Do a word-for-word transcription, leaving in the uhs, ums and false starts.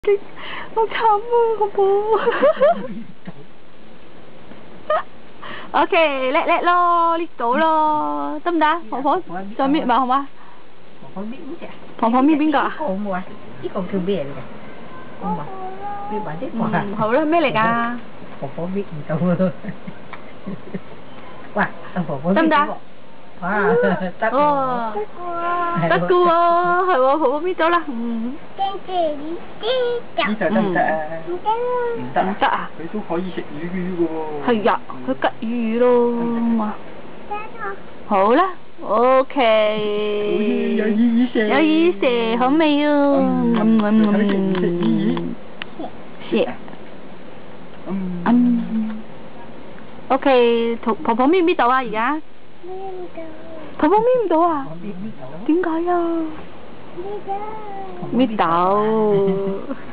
好慘啊，婆婆。O K， 叻叻咯，搣到咯，得唔得？婆婆再搣埋好嗎？ 婆婆搣邊隻？ 婆婆搣邊個啊？ 呢個好冇啊？呢個叫咩嚟㗎？好嘛？搣埋啲話。 嗯，好啦，咩嚟㗎？ 婆婆搣唔到啊！哇，阿婆婆搣得唔得？ 哇，得喎， 得㗎喎，係喎，婆婆搣到啦，嗯。 呢隻得唔得啊？唔得唔得啊！ 佢都可以食魚魚㗎喎。 係呀，佢吉魚魚咯嘛。好啦 ，O K。 有魚魚食。 有魚食，好味啊！嗯嗯嗯。 食。 嗯。 嗯。O K，婆婆婆搣唔搣到啊？而家？婆婆搣唔到啊？點解啊？搣到。